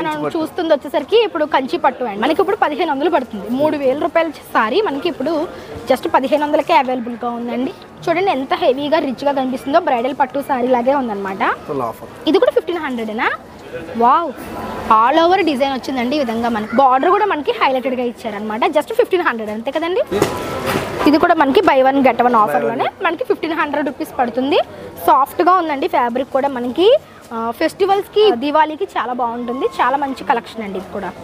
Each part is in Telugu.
మనం చూస్తుంది వచ్చేసరికి ఇప్పుడు కంచి పట్టు అండి. మనకి ఇప్పుడు 1500 పడుతుంది. 3000 రూపాయల సారీ మనకి ఇప్పుడు జస్ట్ 1500కే అవైలబుల్గా ఉందండి. చూడండి ఎంత హెవీగా రిచ్గా కనిపిస్తుందో, బ్రైడల్ పట్టు సారీ లాగే ఉందన్నమాట. ఇది కూడా 1500ఏనా? వావ్, ఆల్ ఓవర్ డిజైన్ వచ్చిందండి ఈ విధంగా. మనకి బార్డర్ కూడా మనకి హైలైటెడ్గా ఇచ్చారనమాట. జస్ట్ 1500 అంతే కదండి. ఇది కూడా మనకి బై వన్ గెట్ వన్ ఆఫర్లోనే మనకి 1500 రూపీస్ పడుతుంది. సాఫ్ట్గా ఉందండి ఫ్యాబ్రిక్ కూడా. మనకి ఫెస్టివల్స్కి, దివాళీకి చాలా బాగుంటుంది. చాలా మంచి కలెక్షన్ అండి. ఇది కూడా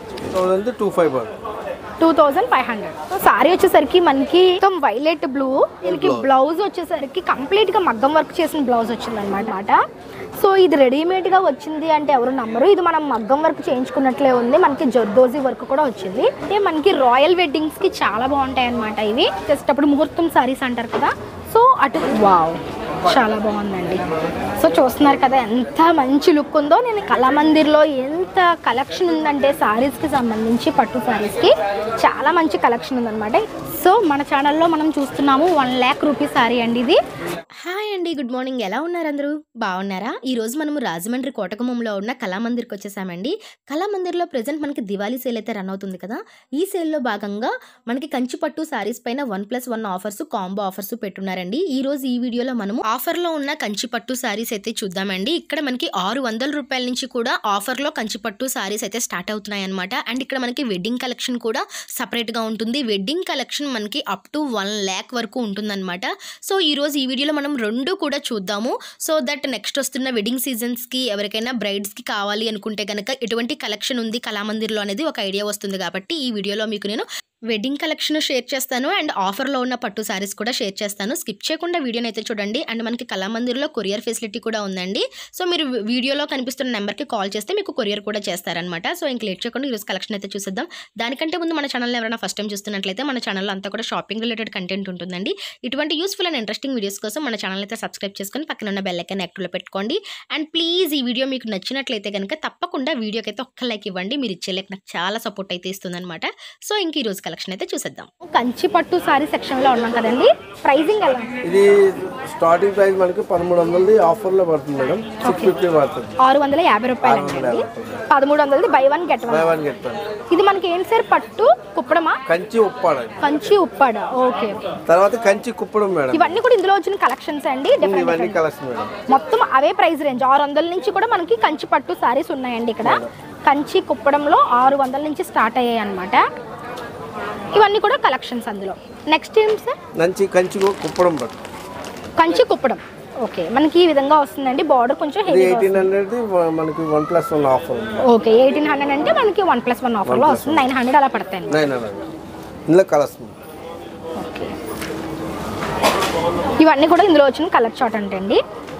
2500. సో సారీ వచ్చేసరికి మనకి మొత్తం వైలెట్ బ్లూ, దీనికి బ్లౌజ్ వచ్చేసరికి కంప్లీట్గా మగ్గం వర్క్ చేసిన బ్లౌజ్ వచ్చింది అనమాట. సో ఇది రెడీమేడ్గా వచ్చింది అంటే ఎవరు నమ్మరు. ఇది మనం మగ్గం వర్క్ చేయించుకున్నట్లే ఉంది. మనకి జర్దోజీ వర్క్ కూడా వచ్చింది. అంటే మనకి రాయల్ వెడ్డింగ్స్కి చాలా బాగుంటాయి అనమాట ఇవి. జస్ట్ అప్పుడు ముహూర్తం సారీస్ అంటారు కదా, సో అటు వావ్ చాలా బాగుందండి. సో చూస్తున్నారు కదా ఎంత మంచి లుక్ ఉందో. నేను కళామందిర్లో ఎంత కలెక్షన్ ఉందంటే సారీస్కి సంబంధించి, పట్టు సారీస్కి చాలా మంచి కలెక్షన్ ఉందన్నమాట. సో మన ఛానల్లో మనం చూస్తున్నాము 1 lakh రూపీస్ సారీ అండి ఇది. హాయ్ అండి, గుడ్ మార్నింగ్. ఎలా ఉన్నారు అందరూ? బాగున్నారా? ఈరోజు మనము రాజమండ్రి కోటగుమ్మంలో ఉన్న కళామందిర్కి వచ్చేసామండి. కళామందిర్లో ప్రజెంట్ మనకి దివాళీ సేల్ అయితే రన్ అవుతుంది కదా. ఈ సేల్లో భాగంగా మనకి కంచి పట్టు సారీస్ పైన 1+1 ఆఫర్స్, కాంబో ఆఫర్స్ పెట్టున్నారండి. ఈ రోజు ఈ వీడియోలో మనము ఆఫర్లో ఉన్న కంచి పట్టు సారీస్ అయితే చూద్దామండి. ఇక్కడ మనకి 600 రూపాయల నుంచి కూడా ఆఫర్లో కంచి పట్టు సారీస్ అయితే స్టార్ట్ అవుతున్నాయి అనమాట. అండ్ ఇక్కడ మనకి వెడ్డింగ్ కలెక్షన్ కూడా సపరేట్గా ఉంటుంది. వెడ్డింగ్ కలెక్షన్ మనకి అప్ టు 1 lakh వరకు ఉంటుందన్నమాట. సో ఈ రోజు ఈ వీడియోలో మనం రెండు కూడా చూద్దాము. సో దట్ నెక్స్ట్ వస్తున్న వెడ్డింగ్ సీజన్స్కి ఎవరికైనా బ్రైడ్స్కి కావాలి అనుకుంటే కనుక ఎటువంటి కలెక్షన్ ఉంది కళామందిర్లో అనేది ఒక ఐడియా వస్తుంది. కాబట్టి ఈ వీడియోలో మీకు నేను వెడ్డింగ్ కలెక్షన్ షేర్ చేస్తాను అండ్ ఆఫర్లో ఉన్న పట్టు సారీస్ కూడా షేర్ చేస్తాను. స్కిప్ చేయకుండా వీడియోని అయితే చూడండి. అండ్ మనకి కళామందిర్లో కొరియర్ ఫెసిలిటీ కూడా ఉందండి. సో మీరు వీడియోలో కనిపిస్తున్న నెంబర్కి కాల్ చేస్తే మీకు కొరియర్ కూడా చేస్తారనమాట. సో ఇంక లేట్ చేయకుండా ఈరోజు కలెక్షన్ అయితే చూసేద్దాం. దానికంటే ముందు మన ఛానల్ ఎవరైనా ఫస్ట్ టైం చూస్తున్నట్లయితే మన ఛానల్లో అంతా కూడా షాపింగ్ రిలేటెడ్ కంటెంట్ ఉంటుందండి. ఇటువంటి యూస్ఫుల్ అండ్ ఇంట్రెస్టింగ్ వీడియోస్ కోసం మన ఛానల్ అయితే సబ్స్క్రైబ్ చేసుకొని పక్కన ఉన్న బెల్ ఐకాన్ యాక్టివ్లో పెట్టుకోండి. అండ్ ప్లీజ్ ఈ వీడియో మీకు నచ్చినట్లయితే కనుక తప్పకుండా వీడియోకి అయితే ఒక్క లైక్ ఇవ్వండి. మీరు ఇచ్చే లైక్ నాకు చాలా సపోర్ట్ అయితే ఇస్తుందన్నమాట. సో ఇంక ఈ రోజు కలెక్షన్ అయితే చూసేద్దాం. కంచి పట్టు సారీ సెక్షన్ లో ఉన్నాం కదండి. ప్రైసింగ్ ఎలా? ఇది స్టార్టింగ్ ప్రైస్ మనకి 1300 ఆఫర్ లో పడుతుంది మేడం. 650 పడుతుంది. 650 రూపాయలు అండి. 1300 బై వన్ గెట్ వన్. ఇది మనకి ఏంటి సార్? పట్టు కుప్పడమా? కంచి ఉప్పాడ. కంచి ఉప్పాడ. ఓకే. తర్వాత కంచి కుప్పడం మేడం. ఇవన్నీ కూడా ఇందులో వచ్చిన కలెక్షన్స్ అండి. ఇవన్నీ కలెక్షన్ మేడం. మొత్తం అవే ప్రైస్ రేంజ్ 600 నుంచి కూడా మనకి కంచి పట్టు సారీస్ ఉన్నాయండి. ఇక్కడ కంచి కుప్పడంలో 600 నుంచి స్టార్ట్ అయ్యాయి అన్నమాట. ఇవన్నీ కూడా కలెక్షన్స్ అందులో. నెక్స్ట్ ఏం సార్? కంచి కుప్పడం పట్టు. కంచి కుప్పడం. ఓకే, మనకి ఈ విధంగా వస్తుందండి. బార్డర్ కొంచెం హెవీ. 1800 మనకి 1+1 ఆఫర్. ఓకే, 1800 అంటే మనకి 1+1 ఆఫర్ లో వస్తుంది. 900 అలా పడతాయి. 900 ఇందులో కలర్స్. ఓకే, ఇవన్నీ కూడా ఇందులో వచ్చిన కలర్ చార్ట్ అంటే అండి.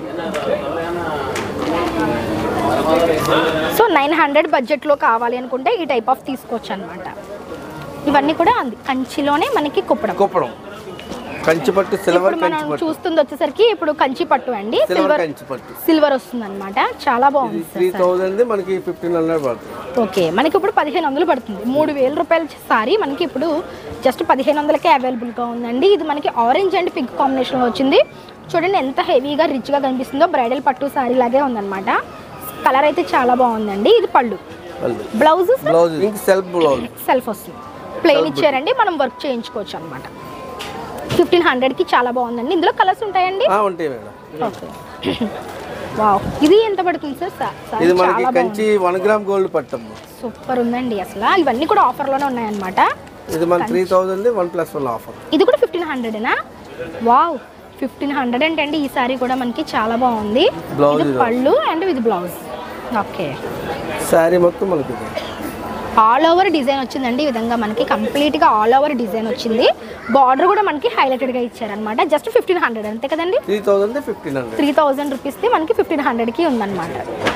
సో 900 బడ్జెట్లో కావాలి అనుకుంటే ఈ టైప్ ఆఫ్ తీసుకోవచ్చు అనమాట. ఇవన్నీ కూడా కంచిలోనే మనకి కుప్పడం. కంచి పట్టు సిల్వర్. మనం చూస్తుంది వచ్చేసరికి ఇప్పుడు కంచి పట్టు అండి. సిల్వర్ వస్తుంది అనమాట. చాలా బాగుంది. 3000 మనకి 1500 పడుతుంది. ఓకే, మనకి ఇప్పుడు 1500 పడుతుంది. 3000 రూపాయల సారీ మనకి ఇప్పుడు జస్ట్ 1500కే అవైలబుల్గా ఉందండి. ఇది మనకి ఆరెంజ్ అండ్ పింక్ కాంబినేషన్లో వచ్చింది. చూడండి ఎంత హెవీగా రిచ్గా కనిపిస్తుందో. బ్రైడల్ పట్టు సారీ లాగే ఉందన్నమాట. కలర్ అయితే చాలా బాగుందండి. ఇది పళ్ళు. బ్లౌజ్ సెల్ఫ్ వస్తుంది. ప్లెయిన్ ఇచ్చారండి. మనం వర్క్ చేయించుకోవచ్చు అనమాట. 1500కి చాలా బాగుందండి. ఇందులో కలర్స్ ఉంటాయండి. ఓకే. వావ్, ఇది ఎంత పడుతుంది సార్? ఇది మనకి కంచి 1 గ్రామ్ గోల్డ్ పట్టం. సూపర్ ఉందండి అసలు. ఇవన్నీ కూడా ఆఫర్లోనే ఉన్నాయన్నమాట. ఇది మన 3000 1+1 ఆఫర్. ఇది కూడా 1500ఏనా? వావ్, 1500 అంటే అండి. ఈ సారీ కూడా మనకి చాలా బాగుంది. ఇది పళ్ళు అండ్ ఇది బ్లౌజ్. ఓకే, సారీ మొత్తం మనకి ఆల్ ఓవర్ డిజైన్ వచ్చిందండి. ఈ విధంగా మనకి కంప్లీట్గా ఆల్ ఓవర్ డిజైన్ వచ్చింది. బార్డర్ కూడా మనకి హైలైటెడ్గా ఇచ్చారనమాట. జస్ట్ 1500 అంతే కదండి. 3000 రూపీస్ది మనకి 1500కి ఉందన్నమాట.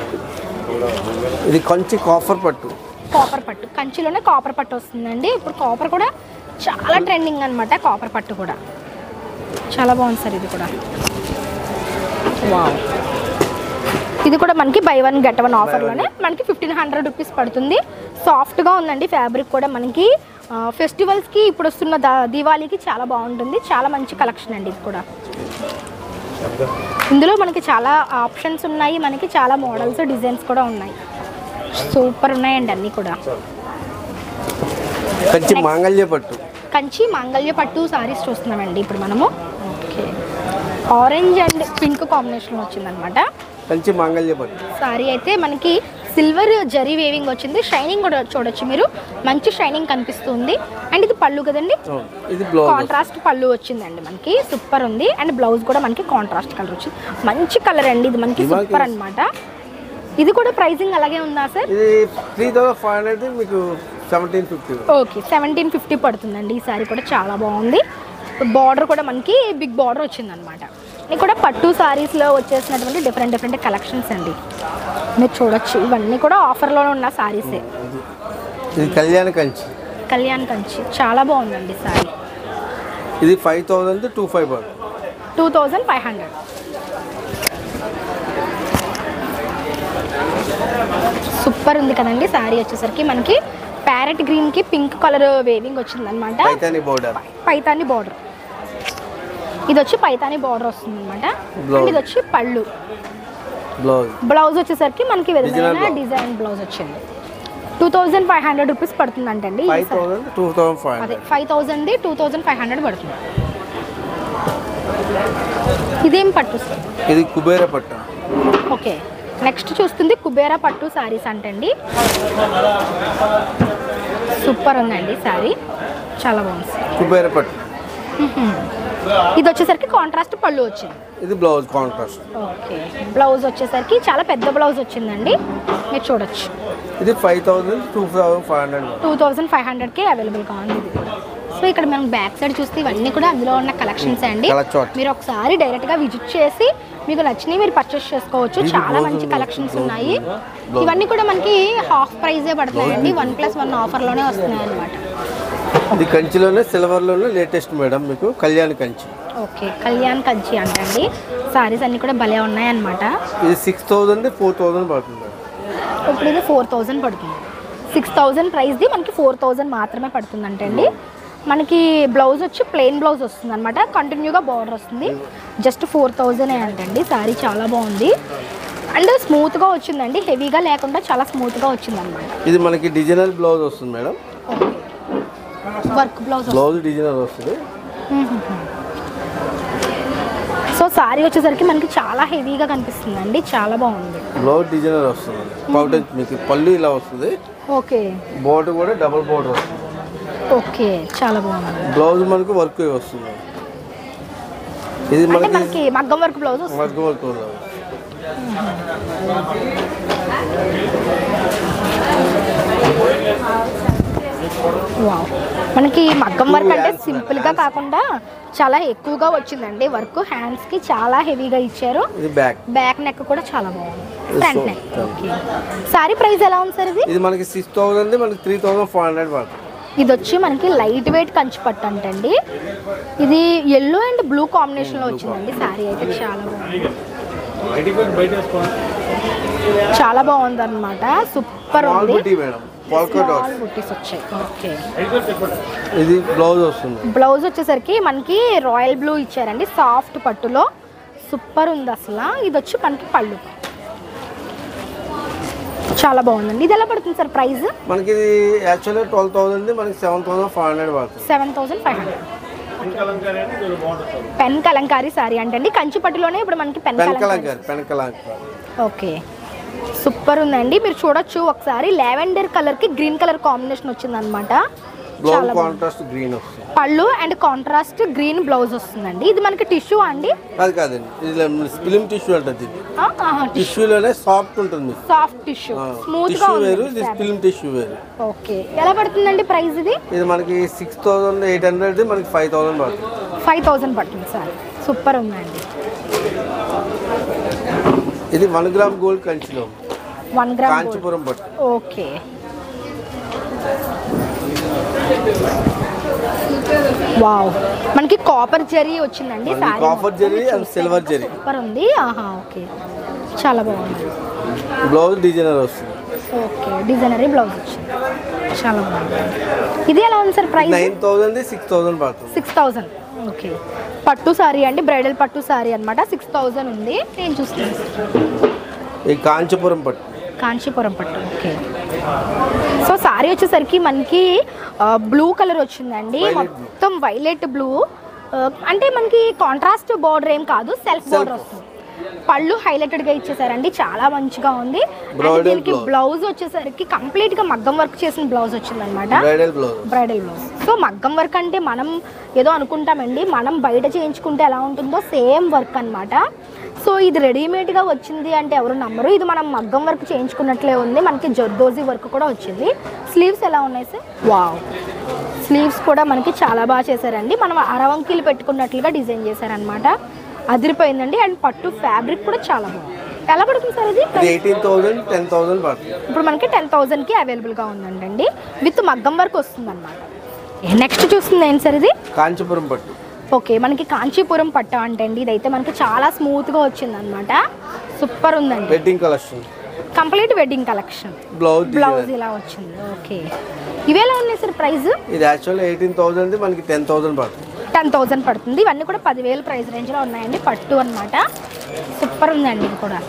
ఇది కంచి కాపర్ పట్టు. కాపర్ పట్టు, కంచిలోనే కాపర్ పట్టు వస్తుందండి. ఇప్పుడు కాపర్ కూడా చాలా ట్రెండింగ్ అనమాట. కాపర్ పట్టు కూడా చాలా బాగుంది సార్. ఇది కూడా వావ్. ఇది కూడా మనకి బై వన్ గెట్ వన్ ఆఫర్లోనే మనకి 1500 రూపీస్ పడుతుంది. సాఫ్ట్గా ఉందండి ఫ్యాబ్రిక్ కూడా. మనకి ఫెస్టివల్స్కి ఇప్పుడు వస్తున్న దివాళీకి చాలా బాగుంటుంది. చాలా మంచి కలెక్షన్ అండి ఇది కూడా. ఇందులో మనకి చాలా ఆప్షన్స్ ఉన్నాయి. మనకి చాలా మోడల్స్, డిజైన్స్ కూడా ఉన్నాయి. సూపర్ ఉన్నాయండి అన్నీ కూడా. కంచి మాంగళ్య పట్టు. కంచి మాంగళ్య పట్టు సారీస్ చూస్తున్నామండి ఇప్పుడు మనము. ఓకే, ఆరెంజ్ అండ్ పింక్ కాంబినేషన్లో వచ్చిందనమాట కంచి మాంగళ్య పట్టు సారీ. అయితే మనకి సిల్వర్ జరీ వేవింగ్ వచ్చింది, షైనింగ్ కూడా చూడొచ్చు మీరు, మంచి షైనింగ్ కనిపిస్తుంది. అండ్ ఇది పళ్ళు కదండి, ఇది బ్లౌజ్ కాంట్రాస్ట్ పళ్ళు వచ్చిందండి మనకి, సూపర్ ఉంది. అండ్ బ్లౌజ్ కూడా మనకి కాంట్రాస్ట్ కలర్ వచ్చింది, మంచి కలర్ అండి ఇది మనకి, సూపర్ అన్నమాట. ఇది కూడా ప్రైసింగ్ అలాగే ఉందా సార్? ఇది 3500 మీకు 1750. ఓకే, 1750 పడుతుందండి. ఈ సారీ కూడా చాలా బాగుంది, బార్డర్ కూడా మనకి బిగ్ బార్డర్ వచ్చిందనమాట. ఇది కూడా పట్టు సారీస్లో వచ్చేసినటువంటి డిఫరెంట్ కలెక్షన్స్ అండి, మీరు చూడొచ్చు. ఇవన్నీ కూడా ఆఫర్లో ఉన్న సారీసే. ఇది కళ్యాణ కంచి. కళ్యాణ్ కంచి చాలా బాగుందండి సారీ. ఇది 5025 2500. సూపర్ ఉంది కదండి సారీ. వచ్చేసరికి మనకి ప్యారెట్ గ్రీన్ కి పింక్ కలర్ వేవింగ్ వచ్చిందనమాట. పైతాని బోర్డర్. పైతాని బార్డర్, ఇది వచ్చి పైతాని బార్డర్ వస్తుంది అనమాట. ఇది వచ్చి పళ్ళు, బ్లౌజ్ వచ్చేసరికి మనకి విధమైన డిజైన్ బ్లౌజ్ వచ్చింది. 2500 రూపీస్ పడుతుంది అంటండి. 5000 2500 పడుతుంది. ఇదేం పట్టు సార్? ఇది కుబేర పట్టు. ఓకే, నెక్స్ట్ చూస్తుంది కుబేరా పట్టు సారీస్ అంటండి. సూపర్ ఉందండి సారీ, చాలా బాగుంది. కుబేర పట్టు. ఇది వచ్చేసరికి కాంట్రాస్ట్ పళ్ళు వచ్చింది. ఇది బ్లౌజ్ కాంట్రాస్ట్. ఓకే, బ్లౌజ్ వచ్చేసరికి చాలా పెద్ద బ్లౌజ్ వచ్చిందండి, మీరు చూడొచ్చు. ఇది 5000 2500. 2500కి అవైలబుల్గా ఉంది ఇది కూడా. సో ఇక్కడ మనం బ్యాక్ సైడ్ చూస్తే ఇవన్నీ కూడా అందులో ఉన్న కలెక్షన్స్ అండి. మీరు ఒకసారి డైరెక్ట్గా విజిట్ చేసి మీకు నచ్చినవి మీరు పర్చేస్ చేసుకోవచ్చు. చాలా మంచి కలెక్షన్స్ ఉన్నాయి. ఇవన్నీ కూడా మనకి హాఫ్ ప్రైజే పడుతున్నాయండి, 1+1 ఆఫర్లోనే వస్తున్నాయి అన్నమాట. ఇది కంచిలోనే సిల్వర్లోనే లేటెస్ట్ మేడం, మీకు కళ్యాణ్ కంచి. ఓకే, కళ్యాణ్ కంచి అంటండి. సారీస్ అన్నీ కూడా భలే ఉన్నాయి అన్నమాట. ఇది 6000 4000 పడుతుంది. ఇప్పుడు ఇది 4000 పడుతుంది. 6000 ప్రైస్ది మనకి 4000 మాత్రమే పడుతుంది అంటండి. మనకి బ్లౌజ్ వచ్చి ప్లెయిన్ బ్లౌజ్ వస్తుంది అనమాట, కంటిన్యూగా బార్డర్ వస్తుంది. జస్ట్ 4000 అంటండి. సారీ చాలా బాగుంది అండ్ స్మూత్గా వచ్చిందండి, హెవీగా లేకుండా చాలా స్మూత్గా వచ్చింది అనమాట. ఇది మనకి డిజైనర్ బ్లౌజ్ వస్తుంది మేడం, వర్క్ బ్లౌజ్ డిజైనర్ వస్తుంది. సో సారీ వచ్చేసరికి మనకి చాలా హెవీగా కనిపిస్తుందండి, చాలా బాగుంది. బ్లౌజ్ డిజైనర్ వస్తుంది, పౌడర్ మీకు పళ్ళు ఇలా వస్తుంది. ఓకే, బోర్డర్ కూడా డబుల్ బోర్డర్ వస్తుంది. ఓకే, చాలా బాగుంది. బ్లౌజ్ మనకు వర్క్ వస్తుంది. ఇది మనకి మగ్గం వర్క్ బ్లౌజ్ వస్తుంది. మగ్గం వర్క్ బ్లౌజ్. వావ్, మనకి మగ్గం వర్క్ అంటే సింపుల్గా కాకుండా చాలా ఎక్కువగా వచ్చిందండి వర్క్. హ్యాండ్స్కి చాలా హెవీగా ఇచ్చారు. బ్యాక్ నెక్ కూడా చాలా బాగుంది, front neck. Okay, sari price ఎలా ఉంది సార్? ఇది మనకి 6000, మనకి 3400 పడుతుంది. ఇది వచ్చి మనకి లైట్ వెయిట్ కంచి పట్టు అంటండి. ఇది ఎల్లో అండ్ బ్లూ కాంబినేషన్లో వచ్చిందండి. సారీ అయితే చాలా బాగుంది, చాలా బాగుంది అనమాట. సూపర్ ఉంది. ఇది బ్లౌజ్ వస్తుంది. బ్లౌజ్ వచ్చేసరికి మనకి రాయల్ బ్లూ ఇచ్చారండి, సాఫ్ట్ పట్టులో. సూపర్ ఉంది అసలు. ఇది వచ్చి మనకి పళ్ళు, చాలా బాగుందండి. ఇది ఎలా పడుతుంది సార్ ప్రైస్? మనకి ఇది యాక్చువల్గా 12000, మనకి 7500 పడుతుంది. 7500. పెన్ కలంకారీ సారీ అంటండి, కంచి పట్టులోనే ఇప్పుడు మనకి పెన్ కలంకారీ. ఓకే, సూపర్ ఉందండి. మీరు చూడొచ్చు ఒకసారి, లావెండర్ కలర్ కి గ్రీన్ కలర్ కాంబినేషన్ వచ్చింది అనమాట. పళ్ళు అండ్ కాంట్రాస్ట్ గ్రీన్ బ్లౌజ్ వస్తుందండి. ఇది మనకి టిష్యూ అండి? కాదండి, ఇది ఫిల్మ్ టిష్యూ అంటది. టిష్యూలోనే సాఫ్ట్ ఉంటుంది, సాఫ్ట్ టిష్యూ, స్మూత్ గా వేరు, ఇది ఫిల్మ్ టిష్యూ వేరు. ఓకే, ఎలా పడుతుందండి ప్రైస్? ఇది మనకి 6800, మనకి 5000 పడుతుంది. 5000 పడుతుంది సార్. సూపర్ ఉందండి. ఇది 1 గ్రామ్ గోల్డ్ కంచిలో, 1 గ్రామ్ కాంచీపురం పట్టు. ఓకే, వావ్, మనకి కాపర్ జరీ వచ్చిందండి. Sari copper zari and silver zari super ఉంది. ఓకే, చాలా బాగుంది. బ్లౌజ్ డిజైనర్ వస్తుంది. ఓకే, డిజైనరీ బ్లౌజ్ వచ్చింది, చాలా బాగుంది. ఇది ఎలా ఉంది సార్ ప్రైస్? 9000, 6000 పడుతుంది. 6000. ఓకే, పట్టు సారీ అండి, బ్రైడల్ పట్టు సారీ అనమాట. 6000 ఉంది. నేను చూస్తున్నాను ఈ కాంచీపురం పట్టు. కాంచీపురం పట్టు. ఓకే. సో సారీ వచ్చేసరికి మనకి బ్లూ కలర్ వచ్చిందండి, మొత్తం వైలెట్ బ్లూ. అంటే మనకి కాంట్రాస్ట్ బార్డర్ ఏం కాదు, సెల్ఫ్ బార్డర్ వస్తుంది. పళ్ళు హైలైటెడ్ గా ఇచ్చేసారండి, చాలా మంచిగా ఉంది. దీనికి బ్లౌజ్ వచ్చేసరికి కంప్లీట్ గా మగ్గం వర్క్ చేసిన బ్లౌజ్ వచ్చింది అనమాట, బ్రైడల్ బ్లౌజ్. సో మగ్గం వర్క్ అంటే మనం ఏదో అనుకుంటామండి, మనం బయట చేయించుకుంటే ఎలా ఉంటుందో సేమ్ వర్క్ అనమాట. సో ఇది రెడీమేడ్ గా వచ్చింది అంటే ఎవరు నమ్మరు, ఇది మనం మగ్గం వర్క్ చేయించుకున్నట్లే ఉంది. మనకి జర్దోజీ వర్క్ కూడా వచ్చింది. స్లీవ్స్ ఎలా ఉన్నాయి సార్? వావ్, స్లీవ్స్ కూడా మనకి చాలా బాగా చేశారండి. మనం అరవంకీలు పెట్టుకున్నట్లుగా డిజైన్ చేశారనమాట, అదిరిపోయిందండి. అండ్ పట్టు ఫ్యాబ్రిక్ కూడా చాలా బాగుంది. ఎలా పడుతుంది సార్ ఇది? 18,000 10,000 పడుతుంది. ఇప్పుడు మనకి 10,000కి అవైలబుల్గా ఉందండి, విత్ మగ్గం వర్క్ వస్తుంది అనమాట. నెక్స్ట్ చూస్తుంది ఏంటి సార్? ఇది కాంచీపురం పట్టు. ఓకే, మనకి కాంచీపురం పట్టు అంటే అండి ఇదైతే మనకి చాలా స్మూత్గా వచ్చింది అనమాట, సూపర్ ఉందండి. Wedding collection, complete wedding collection. Blouse ఇలా వచ్చింది. ఓకే, ఇవి ఎలా ఉన్నాయి సార్ ప్రైస్? ఇది యాక్చువల్లీ 18,000, మనకి 10,000 పడుతుంది. 10,000 పడుతుంది. ఇవన్నీ కూడా 10,000 ప్రైస్ రేంజ్లో ఉన్నాయండి, పట్టు అనమాట. సూపర్ ఉందండి. ఇది కూడా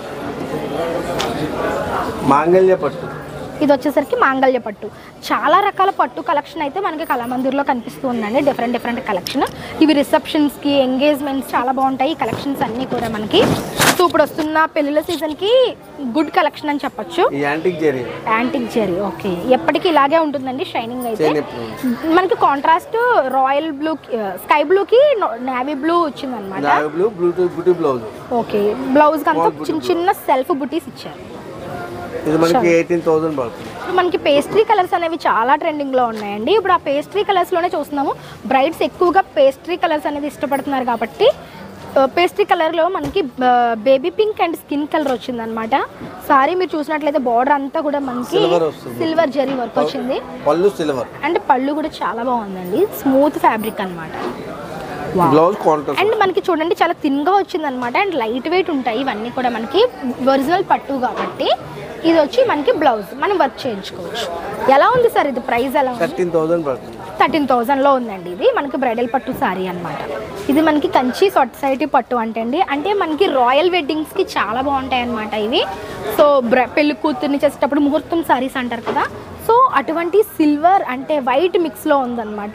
మాంగళ్య పట్టు. ఇది వచ్చేసరికి మాంగళ్య పట్టు. చాలా రకాల పట్టు కలెక్షన్ అయితే మనకి కళామందిర్లో కనిపిస్తూ ఉందండి, డిఫరెంట్ కలెక్షన్. ఇవి రిసెప్షన్స్కి, ఎంగేజ్మెంట్స్ చాలా బాగుంటాయి ఈ కలెక్షన్స్ అన్నీ కూడా మనకి. సో ఇప్పుడు వస్తున్న పెళ్ళిళ్ళ సీజన్కి గుడ్ కలెక్షన్ అని చెప్పొచ్చు. యాంటిక్ జెరీ. ఓకే, ఎప్పటికీ ఇలాగే ఉంటుందండి షైనింగ్ అయితే. మనకి కాంట్రాస్ట్ రాయల్ బ్లూ, స్కై బ్లూకి నేవీ బ్లూ వచ్చింది అనమాట. ఓకే, బ్లౌజ్ అంతా చిన్న సెల్ఫ్ బుటీస్ ఇచ్చారు. ఇది మనకి 18,000 పడుతుంది. ఇప్పుడు మనకి పేస్ట్రీ కలర్స్ అనేవి చాలా ట్రెండింగ్లో ఉన్నాయండి. ఇప్పుడు ఆ పేస్ట్రీ కలర్స్లోనే చూస్తున్నాము, బ్రైడ్స్ ఎక్కువగా పేస్ట్రీ కలర్స్ అనేది ఇష్టపడుతున్నారు కాబట్టి పేస్ట్రీ కలర్లో మనకి baby pink and skin colour వచ్చింది అనమాట. సారీ మీరు చూసినట్లయితే బార్డర్ అంతా కూడా మనకి సిల్వర్ జరీ వర్క్ వచ్చింది, పళ్ళు సిల్వర్. అండ్ పళ్ళు కూడా చాలా బాగుందండి, స్మూత్ ఫ్యాబ్రిక్ అనమాట. అండ్ మనకి చూడండి చాలా థిన్గా వచ్చింది అనమాట, అండ్ లైట్ వెయిట్ ఉంటాయి ఇవన్నీ కూడా. మనకి ఒరిజినల్ పట్టు కాబట్టి ఇది వచ్చి మనకి బ్లౌజ్ మనం వర్క్ చేయించుకోవచ్చు. ఎలా ఉంది సార్ ఇది ప్రైస్? ఎలా ఉంది? 13,000 పడుతుంది. 13,000లో ఉందండి. ఇది మనకి బ్రైడల్ పట్టు సారీ అనమాట. ఇది మనకి కంచి సొసైటీ పట్టు అంటే మనకి రాయల్ వెడ్డింగ్స్కి చాలా బాగుంటాయి అనమాట ఇవి. సో పెళ్లి కూతుర్ని చేసేటప్పుడు ముహూర్తం సారీస్ అంటారు కదా, సో అటువంటి సిల్వర్ అంటే వైట్ మిక్స్లో ఉందన్నమాట.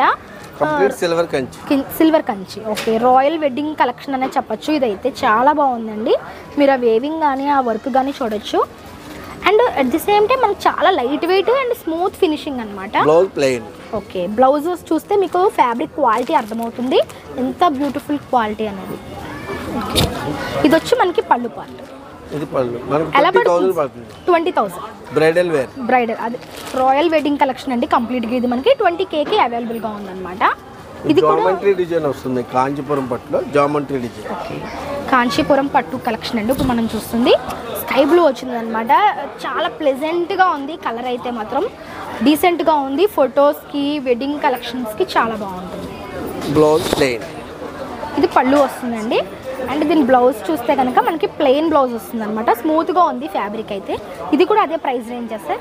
Silver Kanchi. Okay, royal wedding collection అనే చెప్పొచ్చు. ఇదైతే చాలా బాగుందండి, మీరు ఆ వేవింగ్ కానీ ఆ వర్క్ కానీ చూడొచ్చు. And at the same time మనకి చాలా light weight and smooth finishing అనమాట. ఓకే, బ్లౌజ్ చూస్తే మీకు ఫ్యాబ్రిక్ క్వాలిటీ అర్థమవుతుంది, ఎంత బ్యూటిఫుల్ క్వాలిటీ అనేది. ఓకే, ఇది వచ్చి మనకి పళ్ళు పార్ట్. ఎలా పడుతుంది? 20,000. బ్రైడల్ అది రాయల్ వెడ్డింగ్ కలెక్షన్ అండి కంప్లీట్గా. ఇది మనకి 20Kకి అవైలబుల్గా ఉందన్నమాట. ఇది జామెట్రీ డిజైన్ వస్తుంది కాంచీపురం పట్టులో, జామెట్రీ డిజైన్. కాంచీపురం పట్టు కలెక్షన్ అండి ఇప్పుడు మనం చూస్తుంది. స్కై బ్లూ వచ్చింది అనమాట, చాలా ప్లెజెంట్గా ఉంది కలర్ అయితే మాత్రం, డీసెంట్గా ఉంది. ఫొటోస్కి, వెడ్డింగ్ కలెక్షన్స్కి చాలా బాగుంటుంది. Blouse plain. ఇది పళ్ళు వస్తుందండి. అండ్ దీని బ్లౌజ్ చూస్తే కనుక మనకి ప్లెయిన్ బ్లౌజ్ వస్తుంది అనమాట, స్మూత్గా ఉంది ఫ్యాబ్రిక్ అయితే. ఇది కూడా అదే ప్రైస్ రేంజ్ సార్?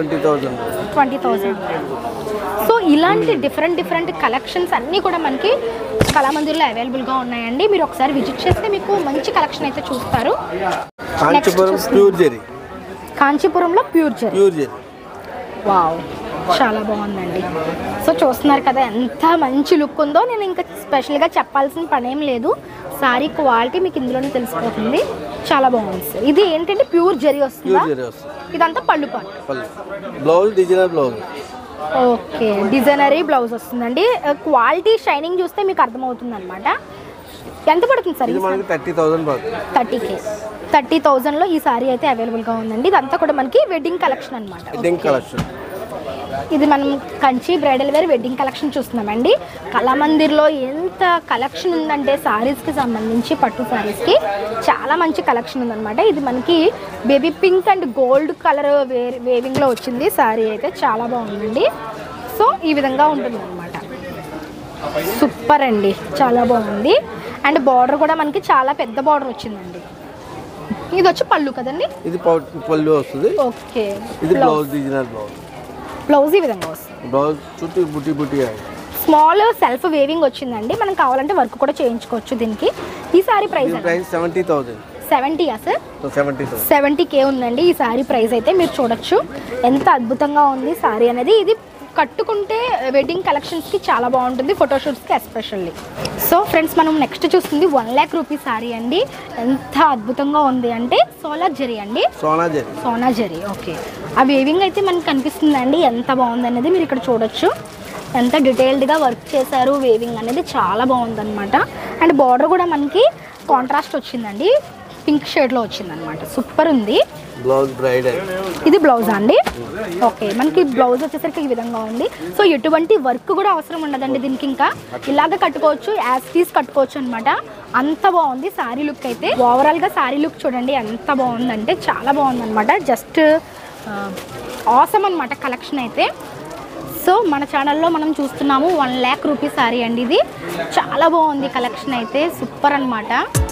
20,000. సో ఇలాంటి డిఫరెంట్ కలెక్షన్స్ అన్నీ కూడా మనకి కళామందిర్లో అవైలబుల్గా ఉన్నాయండి. మీరు ఒకసారి విజిట్ చేస్తే మీకు మంచి కలెక్షన్ అయితే చూస్తారు. కాంచీపురంలో ప్యూర్ జెరీ. వావ్, చాలా బాగుందండి. సో చూస్తున్నారు కదా ఎంత మంచి లుక్ ఉందో. నేను ఇంకా స్పెషల్గా చెప్పాల్సిన పని ఏం లేదు, సారీ క్వాలిటీ మీకు ఇందులోనే తెలిసిపోతుంది. చాలా బాగుంది సార్. ఇది ఏంటంటే ప్యూర్ జెరీ వస్తుంది, ఇదంతా pallu part. Blouse designer blouse. Okay, డిజైనరీ బ్లౌజ్ వస్తుందండి. క్వాలిటీ షైనింగ్ చూస్తే మీకు అర్థమవుతుంది అనమాట. ఎంత పడుతుంది సార్? 30K. 30,000లో ఈ సారీ అయితే అవైలబుల్గా ఉందండి. ఇదంతా కూడా మనకి వెడ్డింగ్ కలెక్షన్ అనమాట. ఇది మనం Kanchi bridal wear wedding collection చూస్తున్నామండి. కళామందిర్లో ఎంత కలెక్షన్ ఉందంటే సారీస్కి సంబంధించి, పట్టు సారీస్కి చాలా మంచి కలెక్షన్ ఉందన్నమాట. ఇది మనకి baby pink and gold colour వేవింగ్లో వచ్చింది సారీ అయితే, చాలా బాగుందండి. సో ఈ విధంగా ఉంటుంది అనమాట, సూపర్ అండి, చాలా బాగుంది. అండ్ బార్డర్ కూడా మనకి చాలా పెద్ద బార్డర్ వచ్చిందండి. ఇది వచ్చి పళ్ళు కదండి, ఇది పళ్ళు వస్తుంది. ఓకే, ఇది బ్లౌజ్ డిజైనర్ బ్లౌజ్. బ్లౌజ్ ఈ విధంగా వస్తుంది, బ్లౌజ్ చుట్టూ బుట్టి బుట్టి స్మాల్ సెల్ఫ్ వేవింగ్ వచ్చిందండి. మనం కావాలంటే వర్క్ కూడా చేయించుకోవచ్చు దీనికి. ఈ సారీ ప్రైస్ 70,000. 70 సార్ 70K ఉందండి ఈ సారీ ప్రైస్ అయితే. మీరు చూడొచ్చు ఎంత అద్భుతంగా ఉంది సారీ అనేది. ఇది కట్టుకుంటే వెడ్డింగ్ కలెక్షన్స్కి చాలా బాగుంటుంది, ఫోటోషూట్స్కి ఎస్పెషల్లీ. సో ఫ్రెండ్స్ మనం నెక్స్ట్ చూస్తుంది 1 lakh రూపీ సారీ అండి. ఎంత అద్భుతంగా ఉంది అంటే సోనా జరీ అండి, సోనా జరీ. ఓకే, ఆ వేవింగ్ అయితే మనకి కనిపిస్తుందండి ఎంత బాగుంది అనేది. మీరు ఇక్కడ చూడొచ్చు ఎంత డీటెయిల్డ్గా వర్క్ చేశారు, వేవింగ్ అనేది చాలా బాగుందన్నమాట. అండ్ బార్డర్ కూడా మనకి కాంట్రాస్ట్ వచ్చిందండి, పింక్ షేడ్లో వచ్చిందనమాట, సూపర్ ఉంది. ఇది బ్లౌజ్ అండి. ఓకే, మనకి బ్లౌజ్ వచ్చేసరికి ఈ విధంగా ఉంది. సో ఎటువంటి వర్క్ కూడా అవసరం ఉండదండి దీనికి, ఇంకా ఇలాగ కట్టుకోవచ్చు, యాజ్ టీస్ కట్టుకోవచ్చు అనమాట. అంత బాగుంది సారీ లుక్ అయితే. ఓవరాల్గా సారీ లుక్ చూడండి ఎంత బాగుందంటే చాలా బాగుందన్నమాట. జస్ట్ ఆసమ్ అనమాట కలెక్షన్ అయితే. సో మన ఛానల్లో మనం చూస్తున్నాము 1 lakh రూపీ సారీ అండి. ఇది చాలా బాగుంది కలెక్షన్ అయితే, సూపర్ అనమాట.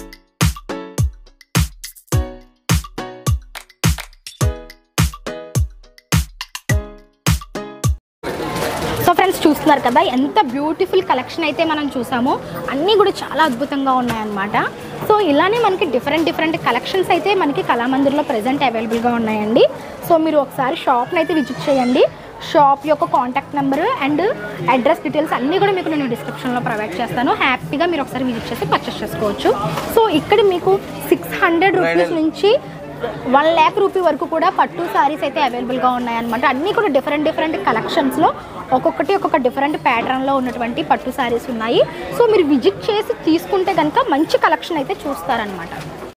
సో ఫ్రెండ్స్ చూస్తున్నారు కదా ఎంత బ్యూటిఫుల్ కలెక్షన్ అయితే మనం చూసాము. అన్నీ కూడా చాలా అద్భుతంగా ఉన్నాయన్నమాట. సో ఇలానే మనకి డిఫరెంట్ కలెక్షన్స్ అయితే మనకి కళామందిర్లో ప్రెజెంట్ అవైలబుల్గా ఉన్నాయండి. సో మీరు ఒకసారి షాప్ని అయితే విజిట్ చేయండి. షాప్ యొక్క contact number and address details అన్నీ కూడా మీకు నేను డిస్క్రిప్షన్లో ప్రొవైడ్ చేస్తాను. హ్యాపీగా మీరు ఒకసారి విజిట్ చేసి పర్చేస్ చేసుకోవచ్చు. సో ఇక్కడ మీకు 600 రూపీస్ నుంచి 1 lakh రూపీ వరకు కూడా పట్టు సారీస్ అయితే అవైలబుల్గా ఉన్నాయన్నమాట. అన్నీ కూడా డిఫరెంట్ కలెక్షన్స్లో ఒక్కొక్క డిఫరెంట్ ప్యాటర్న్లో ఉన్నటువంటి పట్టు సారీస్ ఉన్నాయి. సో మీరు విజిట్ చేసి తీసుకుంటే కనుక మంచి కలెక్షన్ అయితే చూస్తారనమాట.